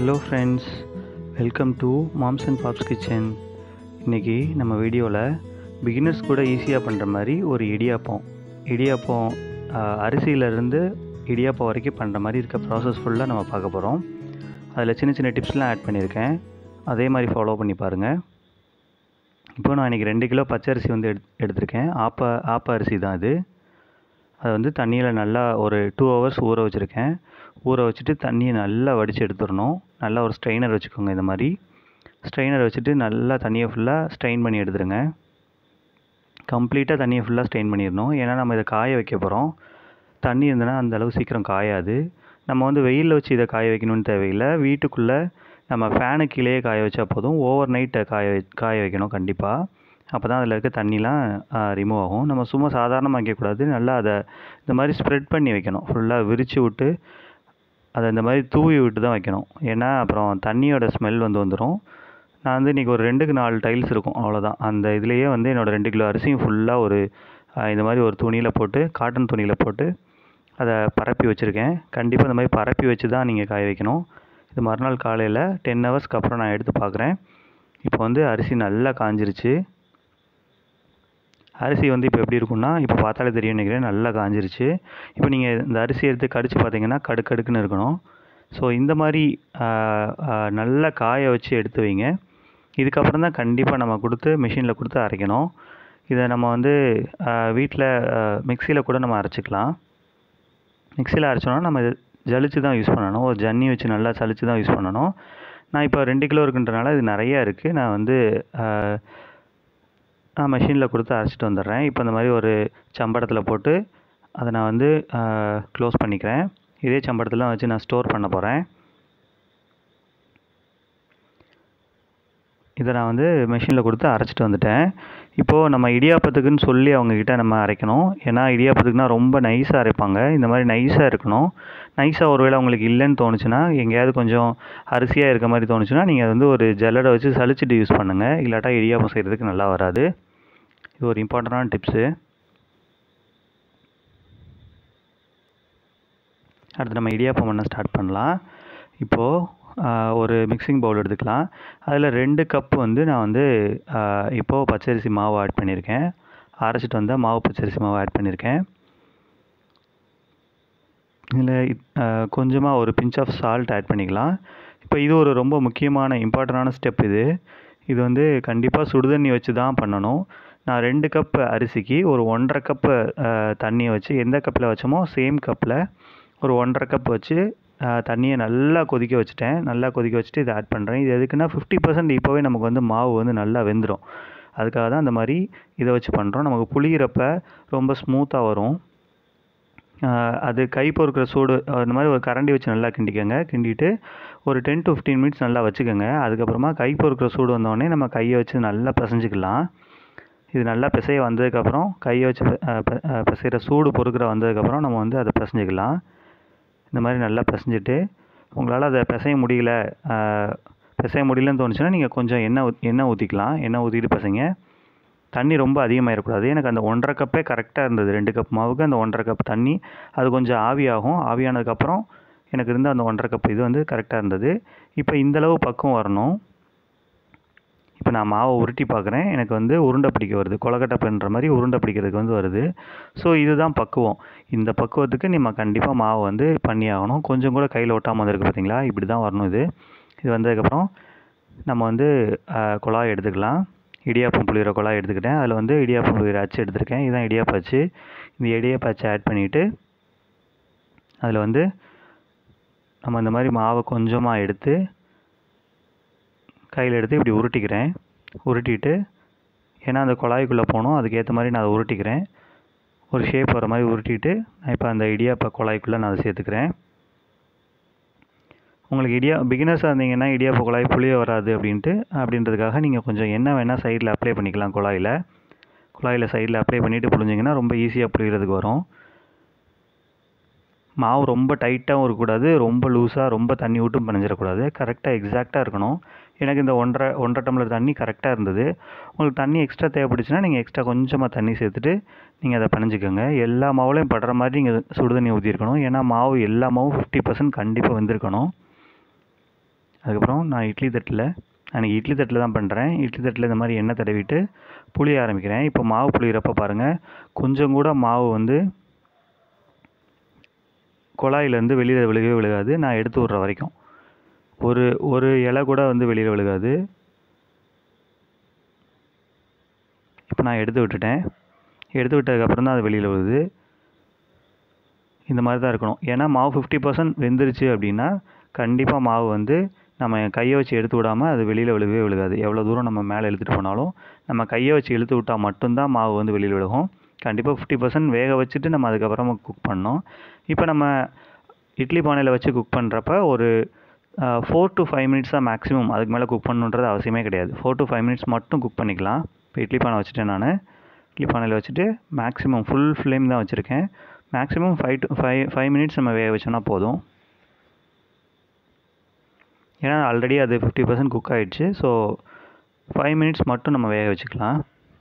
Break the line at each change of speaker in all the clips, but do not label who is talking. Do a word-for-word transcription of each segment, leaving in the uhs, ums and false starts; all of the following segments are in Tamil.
Hello friends, welcome to moms and pops kitchen. இன்றைக்கி நம்ம வீடியோவில் பிகினர்ஸ் கூட ஈஸியாக பண்ணுற மாதிரி ஒரு இடியாப்பம் இடியாப்பம் அரிசியிலேருந்து இடியாப்பம் வரைக்கும் பண்ணுற மாதிரி இருக்க ப்ராசஸ் ஃபுல்லாக நம்ம பார்க்க போகிறோம். அதில் சின்ன சின்ன டிப்ஸ்லாம் ஆட் பண்ணியிருக்கேன், அதே மாதிரி ஃபாலோ பண்ணி பாருங்கள். இப்போ நான் இன்றைக்கி ரெண்டு கிலோ பச்சரிசி வந்து எடு எடுத்திருக்கேன். ஆப்ப ஆப்ப அரிசி தான் இது. அதை வந்து தண்ணியில் நல்லா ஒரு டூ ஹவர்ஸ் ஊற வச்சுருக்கேன். ஊற வச்சுட்டு தண்ணியை நல்லா வடித்து எடுத்துடணும். நல்லா ஒரு ஸ்ட்ரெயினர் வச்சுக்கோங்க. இந்த மாதிரி ஸ்ட்ரெயினர் வச்சுட்டு நல்லா தண்ணியை ஃபுல்லாக ஸ்ட்ரெயின் பண்ணி எடுத்துருங்க. கம்ப்ளீட்டாக தண்ணியை ஃபுல்லாக ஸ்ட்ரெயின் பண்ணிடணும். ஏன்னா நம்ம இதை காய வைக்க போகிறோம். தண்ணி இருந்ததுன்னா அந்தளவு சீக்கிரம் காயாது. நம்ம வந்து வெயிலில் வச்சு இதை காய வைக்கணும்னு தேவையில்லை. வீட்டுக்குள்ளே நம்ம ஃபேனு கீழே காய வச்சா போதும். ஓவர் நைட்டை காய வை காய வைக்கணும் கண்டிப்பாக. அப்போ தான் அதில் இருக்க தண்ணிலாம் ரிமூவ் ஆகும். நம்ம சும்மா சாதாரணமாக வைக்கக்கூடாது. நல்லா அதை இந்த மாதிரி ஸ்ப்ரெட் பண்ணி வைக்கணும். ஃபுல்லாக விரித்து விட்டு அதை இந்த மாதிரி தூவி விட்டு தான் வைக்கணும். ஏன்னா அப்புறம் தண்ணியோட ஸ்மெல் வந்து வந்துடும். நான் வந்து இன்றைக்கி ஒரு ரெண்டுக்கு நாலு டைல்ஸ் இருக்கும், அவ்வளோதான். அந்த இதுலேயே வந்து என்னோடய ரெண்டு கிலோ அரிசியும் ஃபுல்லாக ஒரு இந்த மாதிரி ஒரு துணியில் போட்டு, காட்டன் துணியில் போட்டு அதை பரப்பி வச்சுருக்கேன். கண்டிப்பாக இந்த மாதிரி பரப்பி வச்சு தான் நீங்கள் காய வைக்கணும். இது மறுநாள் காலையில் டென் ஹவர்ஸ்க்கு அப்புறம் நான் எடுத்து பார்க்குறேன். இப்போ வந்து அரிசி நல்லா காஞ்சிருச்சு. அரிசி வந்து இப்போ எப்படி இருக்குன்னா, இப்போ பார்த்தாலே தெரியும் நினைக்கிறேன், நல்லா காஞ்சிருச்சு. இப்போ நீங்கள் இந்த அரிசி எடுத்து கடிச்சு பார்த்தீங்கன்னா கடுக்கடுக்குன்னு இருக்கணும். ஸோ இந்த மாதிரி நல்லா காய வச்சு எடுத்து வைங்க. இதுக்கப்புறம் தான் கண்டிப்பாக நம்ம கொடுத்து மிஷினில் கொடுத்து அரைக்கணும். இதை நம்ம வந்து வீட்டில் மிக்சியில் கூட நம்ம அரைச்சிக்கலாம். மிக்சியில் அரைச்சோன்னா நம்ம ஜலிச்சு தான் யூஸ் பண்ணணும். ஒரு ஜன்னி வச்சு நல்லா சலிச்சு தான் யூஸ் பண்ணணும். நான் இப்போ ரெண்டு கிலோ இருக்குன்றனால இது நிறையா இருக்குது. நான் வந்து நான் மிஷினில் கொடுத்து அரைச்சிட்டு வந்துடுறேன். இப்போ இந்த மாதிரி ஒரு சம்படத்தில் போட்டு அதை நான் வந்து க்ளோஸ் பண்ணிக்கிறேன். இதே சம்படத்தில் வச்சு நான் ஸ்டோர் பண்ண போகிறேன். இதை நான் வந்து மிஷினில் கொடுத்து அரைச்சிட்டு வந்துட்டேன். இப்போது நம்ம இடியாப்பத்துக்குன்னு சொல்லி அவங்கக்கிட்ட நம்ம அரைக்கணும். ஏன்னா இடியாப்பத்துக்குனா ரொம்ப நைஸாக அரைப்பாங்க. இந்த மாதிரி நைஸாக இருக்கணும். நைஸாக ஒருவேளை உங்களுக்கு இல்லைன்னு தோணுச்சுன்னா, எங்கேயாவது கொஞ்சம் அரிசியாக இருக்க மாதிரி தோணுச்சுன்னா, நீங்கள் வந்து ஒரு ஜல்லடை வச்சு சலிச்சுட்டு யூஸ் பண்ணுங்கள். இல்லாட்டா இடியாப்பம் செய்கிறதுக்கு நல்லா வராது. இது ஒரு இம்பார்ட்டண்டான டிப்ஸு. அடுத்து நம்ம இடியாப்பம் பண்ண ஸ்டார்ட் பண்ணலாம். இப்போது ஒரு மிக்சிங் பவுல் எடுத்துக்கலாம். அதில் ரெண்டு கப்பு வந்து நான் வந்து இப்போது பச்சரிசி மாவு ஆட் பண்ணியிருக்கேன். அரைச்சிட்டு வந்தால் மாவு பச்சரிசி மாவு ஆட் பண்ணியிருக்கேன். இதில் கொஞ்சமாக ஒரு பிஞ்ச் ஆஃப் சால்ட் ஆட் பண்ணிக்கலாம். இப்போ இது ஒரு ரொம்ப முக்கியமான இம்பார்ட்டண்டான ஸ்டெப். இது இது வந்து கண்டிப்பாக சுடுதண்ணி வச்சு தான் பண்ணணும். நான் ரெண்டு கப்பு அரிசிக்கு ஒரு ஒன்றரை கப்பு தண்ணியை வச்சு, எந்த கப்பில் வச்சோமோ சேம் கப்பில் ஒரு ஒன்றரை கப் வச்சு தண்ணியை நல்லா கொதிக்க வச்சுட்டேன். நல்லா கொதிக்க வச்சுட்டு இதை ஆட் பண்ணுறேன். இது எதுக்குன்னா ஃபிஃப்டி பர்சன்ட் இப்போவே நமக்கு வந்து மாவு வந்து நல்லா வெந்துடும். அதுக்காக தான் அந்த மாதிரி இதை வச்சு பண்ணுறோம். நமக்கு புளிகிறப்ப ரொம்ப ஸ்மூத்தாக வரும். அது கை பொறுக்கிற சூடு அந்த மாதிரி ஒரு கரண்டி வச்சு நல்லா கிண்டிக்கோங்க. கிண்டிட்டு ஒரு டென் டு ஃபிஃப்டீன் மினிட்ஸ் நல்லா வச்சுக்கோங்க. அதுக்கப்புறமா கை பொறுக்கிற சூடு வந்தோடனே நம்ம கையை வச்சு நல்லா பிசைஞ்சிக்கலாம். இது நல்லா பிசைய வந்ததுக்கப்புறம் கையை வச்சு பிசைகிற சூடு பொறுக்கிற வந்ததுக்கப்புறம் நம்ம வந்து அதை பிசைஞ்சிக்கலாம். இந்த மாதிரி நல்லா பிசைஞ்சிட்டு, உங்களால் அதை பிசைய முடியல பிசைய முடியலன்னு தோணுச்சுன்னா நீங்கள் கொஞ்சம் எண்ணெய் ஊத் எண்ணெய் ஊற்றிக்கலாம். எண்ணெய் ஊற்றிட்டு பிசைங்க. தண்ணி ரொம்ப அதிகமாகிடக்கூடாது. எனக்கு அந்த ஒன்றரை கப்பே கரெக்டாக இருந்தது. ரெண்டு கப் மாவுக்கு அந்த ஒன்றரை கப் தண்ணி. அது கொஞ்சம் ஆவியாகும். ஆவியானதுக்கப்புறம் எனக்கு இருந்த அந்த ஒன்றரை கப் இது வந்து கரெக்டாக இருந்தது. இப்போ இந்தளவு பக்குவம் வரணும். இப்போ நான் மாவை உருட்டி பார்க்குறேன். எனக்கு வந்து உருண்டை பிடிக்க வருது. கொலக்கட்டை பண்ணுற மாதிரி உருண்டை பிடிக்கிறதுக்கு வந்து வருது. ஸோ இதுதான் பக்குவம். இந்த பக்குவத்துக்கு நம்ம கண்டிப்பாக மாவு வந்து பண்ணி ஆகணும். கொஞ்சம் கூட கையில் ஒட்டாமல் வந்திருக்கு பார்த்தீங்களா? இப்படி தான் வரணும் இது. இது வந்ததுக்கப்புறம் நம்ம வந்து குழாய் எடுத்துக்கலாம். இடியாப்பம் புளிகிற குழாய் எடுத்துக்கிட்டேன். அதில் வந்து இடியாப்பம் புளிகிற அச்சு எடுத்துருக்கேன். இதுதான் இடியாப்ப அச்சு. இந்த இடியாப்ப அச்சை ஆட் பண்ணிவிட்டு அதில் வந்து நம்ம இந்த மாதிரி மாவை கொஞ்சமாக எடுத்து கையில் எடுத்து இப்படி உருட்டிக்கிறேன். உருட்டிட்டு, ஏன்னா அந்த குழாய்க்குள்ளே போகணும், அதுக்கேற்ற மாதிரி நான் அதை உருட்டிக்கிறேன். ஒரு ஷேப் வர மாதிரி உருட்டிட்டு நான் இப்போ அந்த இடியாப்ப குழாய்க்குள்ளே நான் அதை சேர்த்துக்கிறேன். உங்களுக்கு இடியா பிகினர்ஸாக இருந்தீங்கன்னா இடியாப்ப குழாய் புளிய வராது அப்படின்ட்டு அப்படின்றதுக்காக நீங்கள் கொஞ்சம் எண்ணெய் வேணால் சைடில் அப்ளை பண்ணிக்கலாம். குழாயில் குழாயில் சைடில் அப்ளை பண்ணிவிட்டு புழிஞ்சிங்கன்னா ரொம்ப ஈஸியாக புளிகிறதுக்கு வரும். மாவு ரொம்ப டைட்டாகவும் இருக்கக்கூடாது, ரொம்ப லூஸாக ரொம்ப தண்ணி விட்டும் பிணைஞ்சிடக்கூடாது. கரெக்டாக எக்ஸாக்டாக இருக்கணும். எனக்கு இந்த ஒன்றரை ஒன்றரை டம்ளர் தண்ணி கரெக்டாக இருந்தது. உங்களுக்கு தண்ணி எக்ஸ்ட்ரா தேவைப்பட்டுச்சுன்னா நீங்கள் எக்ஸ்ட்ரா கொஞ்சமாக தண்ணி சேர்த்துட்டு நீங்கள் அதை பிணைஞ்சிக்கோங்க. எல்லா மாவுலையும் படுற மாதிரி நீங்கள் சுடுதண்ணி ஊற்றிருக்கணும். ஏன்னா மாவு எல்லா மாவும் ஃபிஃப்டி பர்சன்ட் கண்டிப்பாக வெந்திருக்கணும். அதுக்கப்புறம் நான் இட்லி தட்டில் அன்றைக்கி இட்லி தட்டில் தான் பண்ணுறேன். இட்லி தட்டில் இந்த மாதிரி எண்ணெய் தடவிட்டு புளிய ஆரம்பிக்கிறேன். இப்போ மாவு புளிகிறப்ப பாருங்கள், கொஞ்சம் கூட மாவு வந்து குழாயிலேருந்து வெளியில் விழுகவே விழுகாது. நான் எடுத்து விட்ற வரைக்கும் ஒரு ஒரு இலை கூட வந்து வெளியில் விழுகாது. இப்போ நான் எடுத்து விட்டுட்டேன். எடுத்து விட்டதுக்கப்புறம் தான் அது வெளியில் விழுது. இந்த மாதிரி தான் இருக்கணும். ஏன்னா மாவு ஃபிஃப்டி பர்சன்ட் வெந்துருச்சு அப்படின்னா கண்டிப்பாக மாவு வந்து நம்ம கையை வச்சு எடுத்து விடாமல் அது வெளியில் விழுகவே விழுகாது. எவ்வளோ தூரம் நம்ம மேலே இழுத்துட்டு போனாலும் நம்ம கையை வச்சு இழுத்து விட்டால் மட்டும்தான் மாவு வந்து வெளியில் விழுகும். கண்டிப்பாக ஃபிஃப்டி பர்சன்ட் வேக வச்சுட்டு நம்ம அதுக்கப்புறமா குக் பண்ணோம். இப்போ நம்ம இட்லி பானையில் வச்சு குக் பண்ணுறப்ப ஒரு ஃபோர் டு ஃபைவ் மினிட்ஸ் தான் மேக்ஸிமம். அதுக்கு மேலே குக் பண்ணணுன்றது அவசியமே கிடையாது. ஃபோர் டு ஃபைவ் மினிட்ஸ் மட்டும் குக் பண்ணிக்கலாம். இப்போ இட்லி பானை வச்சுட்டேன். நான் இட்லி பானையில் வச்சுட்டு மேக்ஸிமம் ஃபுல் ஃப்ளேம் தான் வச்சுருக்கேன். Maximum five to five five minutes நம்ம வேக வச்சோன்னா போதும். ஏன்னா ஆல்ரெடி அது ஃபிஃப்டி பர்சன்ட் குக் ஆகிடுச்சு. ஸோ ஃபைவ் மினிட்ஸ் மட்டும் நம்ம வேக வச்சுக்கலாம்.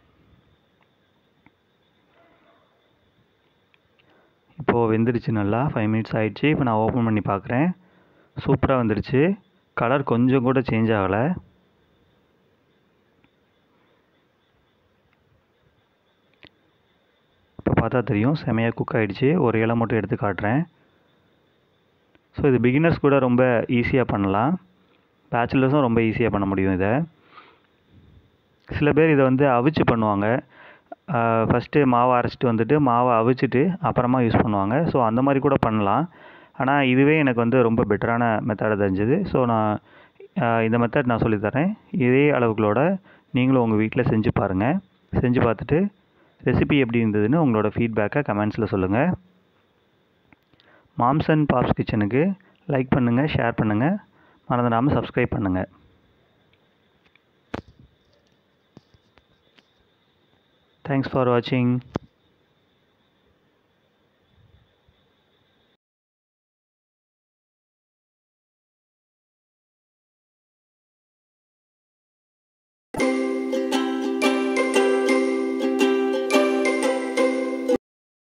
இப்போது வெந்துடுச்சு நல்லா. ஃபைவ் மினிட்ஸ் ஆகிடுச்சு. இப்போ நான் ஓப்பன் பண்ணி பார்க்குறேன். சூப்பராக வந்துடுச்சு. கலர் கொஞ்சம் கூட சேஞ்ச் ஆகலை. இப்போ பார்த்தா தெரியும் செமையாக குக் ஆகிடுச்சு. ஒரு இலை மட்டும் எடுத்து காட்டுறேன். ஸோ இது பிகினர்ஸ் கூட ரொம்ப ஈஸியாக பண்ணலாம். பேச்சுலர்ஸும் ரொம்ப ஈஸியாக பண்ண முடியும் இதை. சில பேர் இதை வந்து அவிச்சு பண்ணுவாங்க. ஃபஸ்ட்டு மாவை அரைச்சிட்டு வந்துட்டு மாவை அவிச்சிட்டு அப்புறமா யூஸ் பண்ணுவாங்க. ஸோ அந்த மாதிரி கூட பண்ணலாம். ஆனால் இதுவே எனக்கு வந்து ரொம்ப பெட்டரான மெத்தடாக தெரிஞ்சுது. ஸோ நான் இந்த மெத்தட் நான் சொல்லித்தரேன். இதே அளவுகளோட நீங்களும் உங்கள் வீட்டில் செஞ்சு பாருங்கள். செஞ்சு பார்த்துட்டு ரெசிபி எப்படி இருந்ததுன்னு உங்களோட ஃபீட்பேக்கை கமெண்ட்ஸில் சொல்லுங்கள். மாம்ஸ் அண்ட் பாப்ஸ் கிச்சனுக்கு லைக் பண்ணுங்கள், ஷேர் பண்ணுங்கள், மறந்துடாமல் சப்ஸ்கிரைப் பண்ணுங்கள். Thanks for watching.